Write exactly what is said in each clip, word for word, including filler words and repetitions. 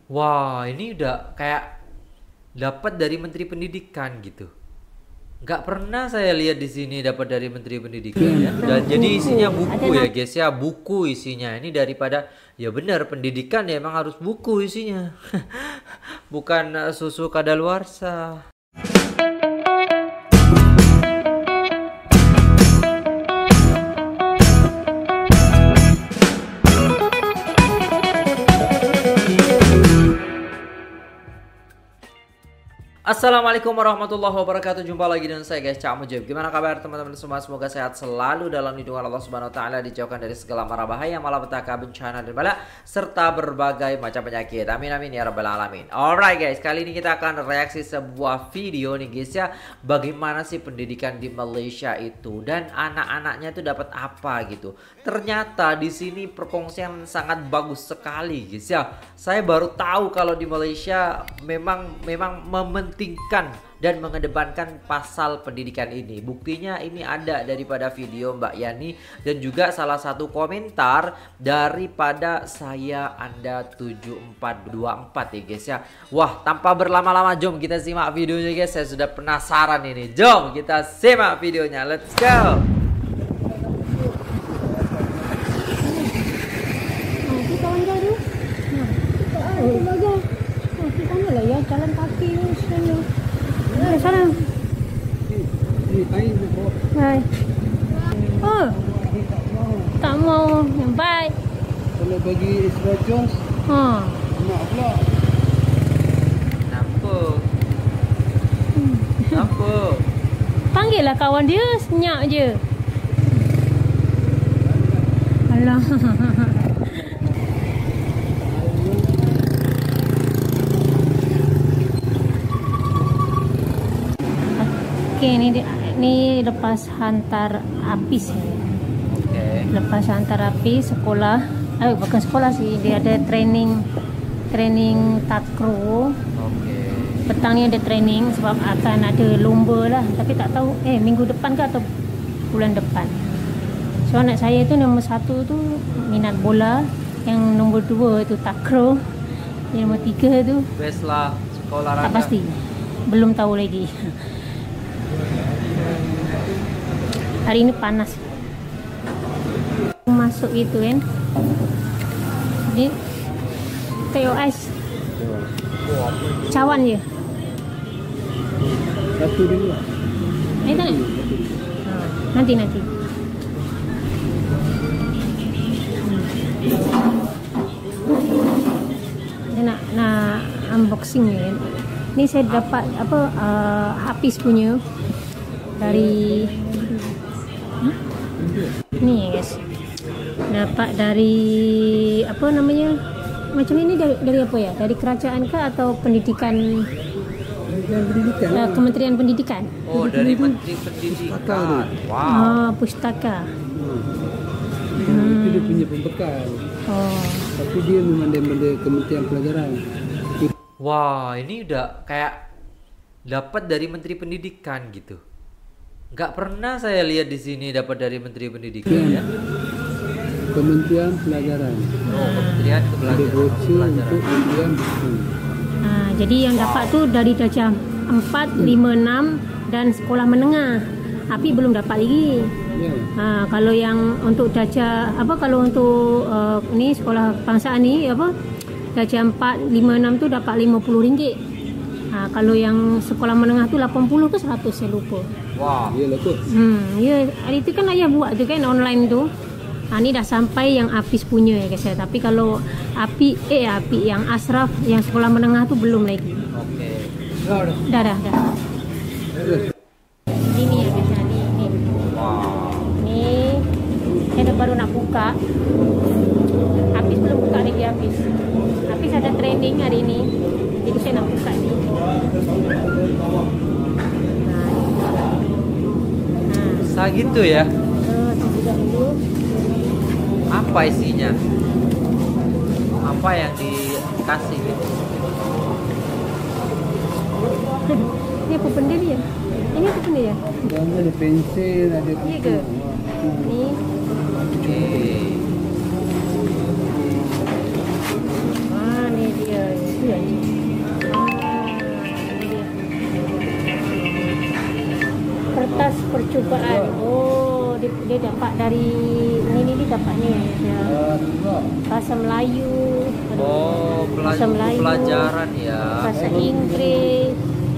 Wah, ini udah kayak dapat dari Menteri Pendidikan gitu. Nggak pernah saya lihat di sini dapat dari Menteri Pendidikan ya. Dan jadi isinya Ada buku ya nama. guys ya, buku isinya. Ini daripada ya benar pendidikan ya emang harus buku isinya. Bukan eh, susu kadaluarsa. Assalamualaikum warahmatullahi wabarakatuh. Jumpa lagi dengan saya guys, Cak Mujib. Gimana kabar teman-teman semua? Semoga sehat selalu dalam lindungan Allah Subhanahu wa taala, dijauhkan dari segala mara bahaya, malapetaka, bencana dan bala serta berbagai macam penyakit. Amin amin ya rabbal alamin. Alright guys, kali ini kita akan reaksi sebuah video nih guys ya. Bagaimana sih pendidikan di Malaysia itu dan anak-anaknya itu dapat apa gitu. Ternyata di sini perkongsian sangat bagus sekali guys ya. Saya baru tahu kalau di Malaysia memang memang mementingkan dan mengedepankan pasal pendidikan ini. Buktinya ini ada daripada video Mbak Yani dan juga salah satu komentar daripada saya Anda tujuh empat dua empat ya guys ya. Wah, tanpa berlama-lama jom kita simak videonya guys. Saya sudah penasaran ini. Jom kita simak videonya. Let's go. Nanti kawan kau tu. Nah, oh, bagus. Oh, kita mana lah ya, jalan kaki ni sebenarnya. Ada sana. Hai. Oh, tak mau yang baik. Kalau bagi extra jos, Ha. nak pula. Kenapa? Kenapa? Panggillah kawan dia, senyap je. Alah. Okey, ni dia- ni lepas hantar Apis ya. Oke. Lepas hantar Apis sekolah, eh bukan sekolah sih, dia ada training training takraw. Oke. Petang ni ada training sebab akan ada lomba lah, tapi tak tahu eh minggu depan ke atau bulan depan. So anak saya tu nombor satu tu minat bola, yang nombor dua tu takraw, yang nombor tiga tu Best lah sekolah tak pasti, belum tahu lagi. Hari ini panas. Masuk itu kan. Ni teh ais. Cawan je. Satu dulu lah. Ni tak nak? Nanti nanti. Dia nak nak unboxing ni kan. Ni saya dapat apa uh, Hafiz punya dari huh? Ni guys. Dapat dari apa namanya? Macam ini dari, dari apa ya? Dari kerajaan kah atau pendidikan, Dan pendidikan. uh, Kementerian Pendidikan? Oh, dari Menteri Pendidikan. Wow. Ah, pustaka. Hmm. Itu dia punya pembekal. Oh. Tapi dia memang daripada Kementerian Pelajaran. Wah, ini udah kayak dapat dari Menteri Pendidikan gitu. Nggak pernah saya lihat di sini dapat dari Menteri Pendidikan ya. Kementerian Pelajaran. Oh, Kementerian Ada Kepelajaran. brosur Pelajaran. untuk pemberian buku. Ah, jadi yang dapat tu dari darjah empat, lima, enam dan sekolah menengah. Api belum dapat lagi. Ya. Ha, kalau yang untuk darjah apa kalau untuk uh, ni sekolah kebangsaan ni apa darjah empat, lima, enam tu dapat lima puluh ringgit. Ha, kalau yang sekolah menengah tu lapan puluh ke seratus saya lupa. Wah. Iyalah kot. Hmm, ya hari tu kan ayah buat tu kan online tu. Ha, ni dah sampai yang Apis punya ya guys ya. Tapi kalau Api eh Api yang Ashraf yang sekolah menengah tu belum lagi. Oke. Dah dah dah. Ini ya guys ya, ni ni. Wow. Ni saya dah baru nak buka. Apis belum buka lagi Apis. Apis ada training hari ni. Jadi saya nak buka ni. Nah. Nah. Bisa gitu ya? Oh, saya buka dulu. Apa isinya? Apa yang dikasih gitu? Ini apa benda ni ya? Ini apa benda ya? Dan ada pensel, ada Iya ke? Ni. Oke. Ah, ni dia. cerdas percobaan. Oh, dia, dia dapat dari ini ni dia dapatnya ya. Bahasa Melayu. Oh, Bahasa pelaj- Melayu, pelajaran ya. bahasa Inggris,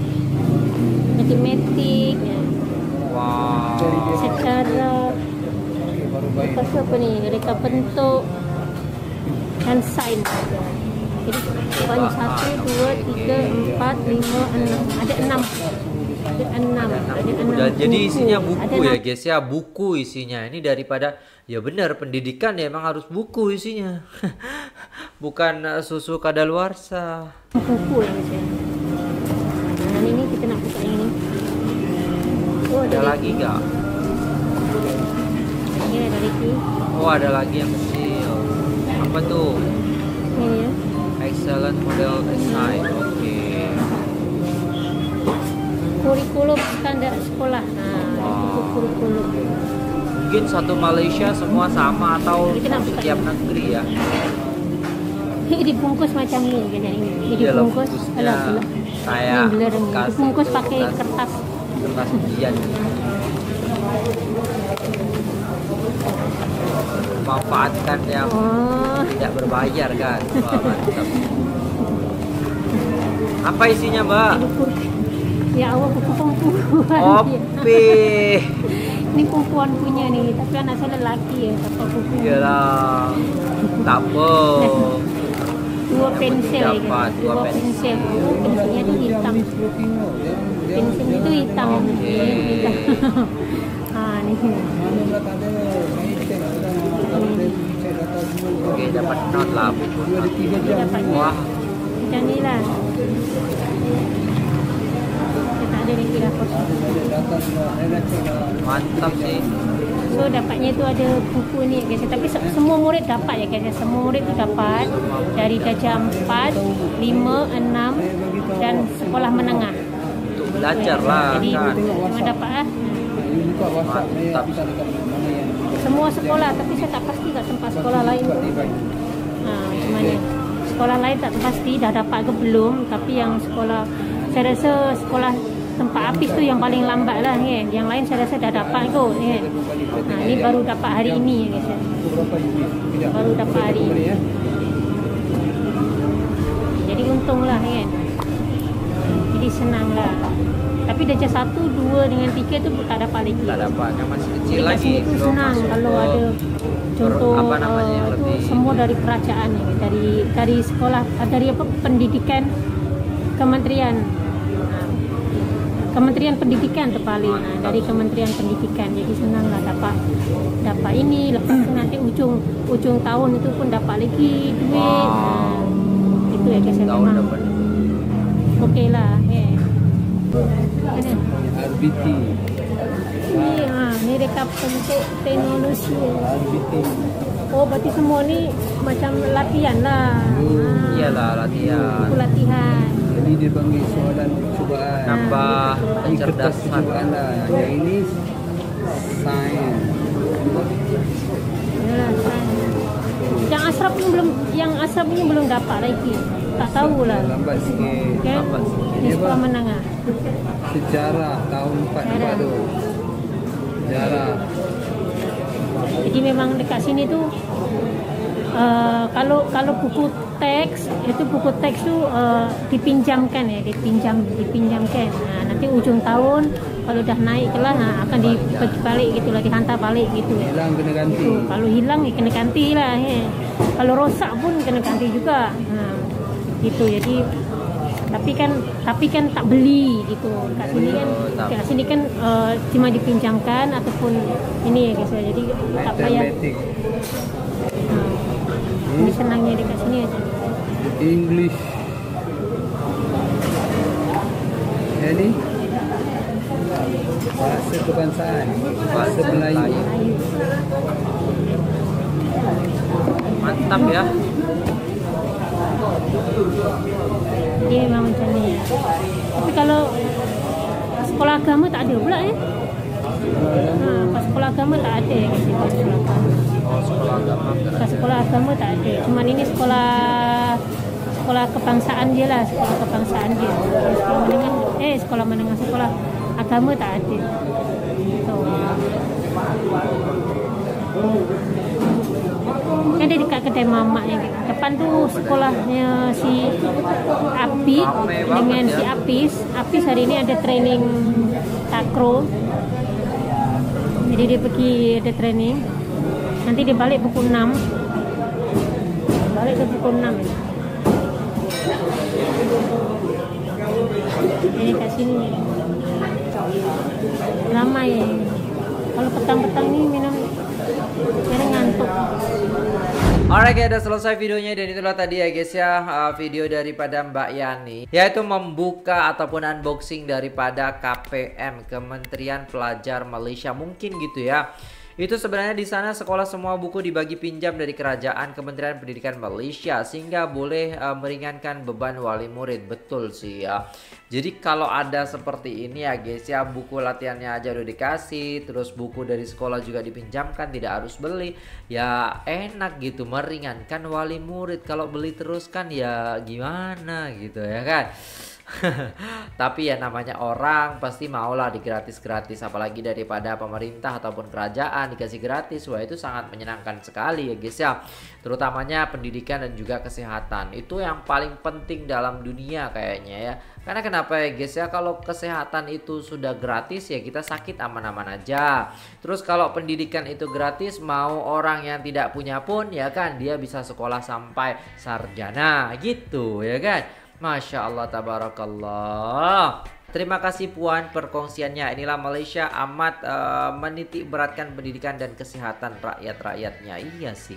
matematik, ya. Wow. Secara lepas tu apa ni? Reka bentuk dan sains. Jadi banyak satu, dua, tiga, empat, lima, enam. Ada enam. Ada enam. Ada enam. Udah, jadi isinya Ada buku enam. ya guys ya, buku isinya. Ini daripada ya benar pendidikan ya emang harus buku isinya. Bukan uh, susu kadaluarsa. Buku ya guys ya. Nah ini kita nak buka yang ini. Oh Ada ada lagi enggak? Ini ada lagi. Oh, ada lagi yang kecil. Apa tuh? Ini ya. Excellent model design. Oke. Kurikulum standar sekolah. Nah, itu kurikulum. Mungkin satu Malaysia semua sama atau Ini kenapa? setiap negeri ya? Ini dibungkus macam ni kan ini. Ini Iya, dibungkus bungkusnya alah alah. kayak Ini belerang. kasih Dibungkus tuh pakai kertas. kertas. Kertas ujian. Manfaatkan yang Oh. tidak berbayar kan? Wah, mantap. Apa isinya, Mbak? Buku. Ya Allah, buku perempuan. Opi. Ini perempuan punya nih, tapi anak saya lelaki ya, dapat buku. Iyalah. Tak apa. Dua pensel ya, dapat dua, dua pensel. Oh, pensilnya itu hitam. Pensilnya itu hitam. Oke. Hitam. Ah, nih. Oke, dapat not lah buku. Ini dapatnya Wah, macam ni lah. Kita tak ada lagi dah kosong. mantap sih. So dapatnya itu ada buku ni guys. Tapi se- semua murid dapat ya guys. Semua murid tu dapat dari darjah empat, lima, enam dan sekolah menengah. Untuk belajar lah Jadi kan. semua dapat lah. Mantap. Semua sekolah, tapi saya tak pasti kat tempat sekolah lain tu. Ha, macam mana? Sekolah lain tak pasti dah dapat ke belum, tapi yang sekolah, saya rasa sekolah tempat Hafiz tu yang paling lambat lah kan. Yang lain saya rasa dah dapat kot kan. Ha, ni baru dapat hari ini guys. Baru dapat hari ini. Jadi untunglah kan. Jadi senang lah. Tapi darjah satu, dua dengan tiga tu tak dapat lagi. Tak dapat kan masih kecil Jadi kat lagi. sini tu Belum senang masuk kalau ke ada contoh apa namanya yang uh, tu lebih semua dari kerajaan ni, dari dari sekolah, uh, dari apa pendidikan kementerian. Uh, Kementerian Pendidikan terpaling. Nah, dari Kementerian Pendidikan. Jadi senanglah dapat dapat ini, lepas tu nanti ujung ujung tahun itu pun dapat lagi duit. Wow. Nah, itu ya guys tahun memang. dapat. Okeylah, eh. Mana? R B T. Ni ha, ni rekap bentuk teknologi. R B T. Oh, berarti semua ni macam latihan lah. Ha, Iyalah latihan. itu latihan. Jadi dia panggil soalan percubaan. Nambah Ini kertas kecerdasan. percubaan lah. Yang ini sains. Yalah, kan. Yang Ashraf ni belum, yang Ashraf ni belum dapat lagi. Tak tahulah. Lambat sikit. Kan? Lambat sikit. Ni sekolah menengah. Sejarah tahun empat puluh empat tu. Sejarah. Jadi memang dekat sini tu uh, kalau kalau buku teks itu buku teks tu uh, dipinjamkan ya, dipinjam dipinjamkan. Nah, nanti ujung tahun kalau dah naik kelas nah, akan dibalik gitu lah, dihantar balik gitu ya. Hilang kena ganti. Tu, kalau hilang ya kena ganti lah ya. Kalau rosak pun kena ganti juga. Nah, gitu jadi tapi kan tapi kan tak beli gitu. Kat sini kan kat sini kan uh, cuma dipinjamkan ataupun ini ya guys ya. Jadi tak payah. Matematik. Nah, ini senangnya dekat sini aja. English. Yang ni bahasa kebangsaan, bahasa Melayu. Ayu. Mantap ya. Dia memang macam ni. Tapi kalau sekolah agama tak ada pula ya. Ha, pas sekolah agama tak ada kat sini pas sekolah agama. Oh, sekolah agama. Pas sekolah agama tak ada. Cuma ini sekolah sekolah kebangsaan je lah, sekolah kebangsaan je. Sekolah menengah, eh sekolah menengah sekolah agama tak ada. Tuh. Kan ada dekat kedai mama ya. Depan tuh sekolahnya si Api dengan si Apis. Apis hari ini ada training takraw. Jadi dia pergi ada training. Nanti dia balik pukul enam. Balik ke pukul enam. Ini kat sini ramai. Kalau petang-petang nih minum karena ngantuk. Alright guys, udah selesai videonya dan itulah tadi ya guys ya uh, video daripada Mbak Yani, yaitu membuka ataupun unboxing daripada K P M, Kementerian Pelajar Malaysia, mungkin gitu ya. Itu sebenarnya di sana sekolah semua buku dibagi pinjam dari kerajaan Kementerian Pendidikan Malaysia sehingga boleh uh, meringankan beban wali murid. Betul sih ya. Jadi kalau ada seperti ini ya guys ya, buku latihannya aja udah dikasih, terus buku dari sekolah juga dipinjamkan, tidak harus beli. Ya enak gitu, meringankan wali murid. Kalau beli terus kan ya gimana gitu ya kan. Tapi ya namanya orang pasti maulah digratis-gratis, apalagi daripada pemerintah ataupun kerajaan dikasih gratis. Wah itu sangat menyenangkan sekali ya guys ya. Terutamanya pendidikan dan juga kesehatan, itu yang paling penting dalam dunia kayaknya ya. Karena kenapa ya guys ya, kalau kesehatan itu sudah gratis ya kita sakit aman-aman aja. Terus kalau pendidikan itu gratis, mau orang yang tidak punya pun ya kan dia bisa sekolah sampai sarjana gitu ya kan. Masya Allah, tabarakallah. Terima kasih Puan perkongsiannya. Inilah Malaysia amat uh, menitik beratkan pendidikan dan kesehatan rakyat-rakyatnya. Iya sih.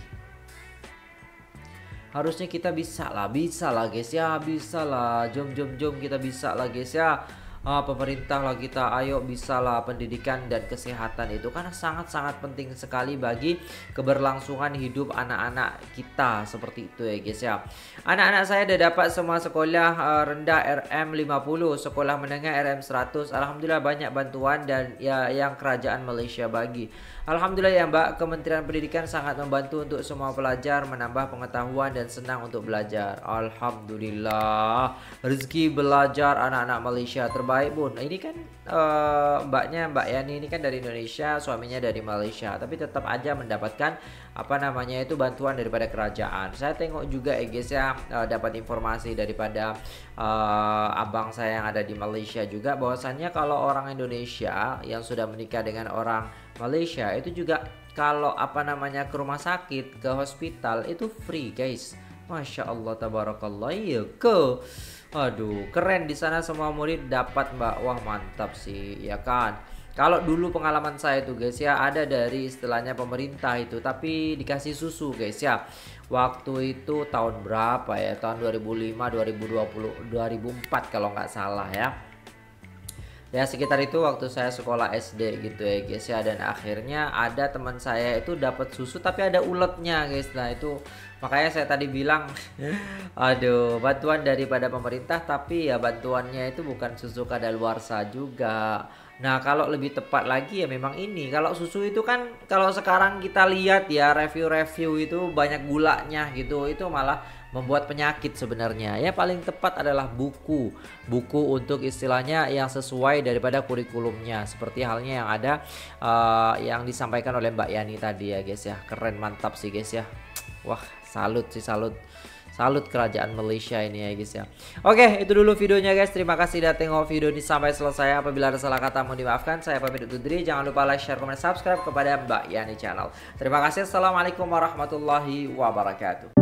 Harusnya kita bisa lah, bisa lah guys ya, bisa lah. Jom jom jom kita bisa lah guys ya. Uh, pemerintah lah kita, ayo bisa lah. Pendidikan dan kesehatan itu kan sangat-sangat penting sekali bagi keberlangsungan hidup anak-anak kita, seperti itu ya guys ya. Anak-anak saya udah dapat semua sekolah uh, rendah R M lima puluh, sekolah menengah R M seratus. Alhamdulillah banyak bantuan dan ya yang kerajaan Malaysia bagi. Alhamdulillah ya Mbak, Kementerian Pendidikan sangat membantu untuk semua pelajar menambah pengetahuan dan senang untuk belajar. Alhamdulillah, rezeki belajar anak-anak Malaysia terbaik Bun. Ini kan uh, mbaknya Mbak Yani ini kan dari Indonesia, suaminya dari Malaysia, tapi tetap aja mendapatkan apa namanya itu bantuan daripada kerajaan. Saya tengok juga ya guys ya, uh, dapat informasi daripada uh, abang saya yang ada di Malaysia juga, bahwasannya kalau orang Indonesia yang sudah menikah dengan orang Malaysia itu juga kalau apa namanya ke rumah sakit, ke hospital itu free guys. Masya Allah, tabarakallah. Iya ke, aduh keren di sana, semua murid dapat Mbak. Wah mantap sih ya kan. Kalau dulu pengalaman saya tuh guys ya, ada dari istilahnya pemerintah itu tapi dikasih susu guys ya. Waktu itu tahun berapa ya, tahun dua ribu lima, dua ribu dua puluh, dua ribu empat kalau nggak salah ya. Ya sekitar itu waktu saya sekolah S D gitu ya guys ya. Dan akhirnya ada teman saya itu dapat susu tapi ada uletnya guys. Nah itu makanya saya tadi bilang aduh, bantuan daripada pemerintah tapi ya bantuannya itu bukan susu kadaluarsa juga. Nah kalau lebih tepat lagi ya memang ini, kalau susu itu kan kalau sekarang kita lihat ya review-review itu banyak gulanya gitu, itu malah membuat penyakit sebenarnya. Ya paling tepat adalah buku buku untuk istilahnya yang sesuai daripada kurikulumnya, seperti halnya yang ada uh, yang disampaikan oleh Mbak Yani tadi ya guys ya. Keren, mantap sih guys ya. Wah salut sih, salut salut kerajaan Malaysia ini ya guys ya. Oke itu dulu videonya guys, terima kasih udah tengok video ini sampai selesai. Apabila ada salah kata mohon dimaafkan. Saya pamit undur diri, jangan lupa like, share, komen, subscribe kepada Mbak Yani channel. Terima kasih, assalamualaikum warahmatullahi wabarakatuh.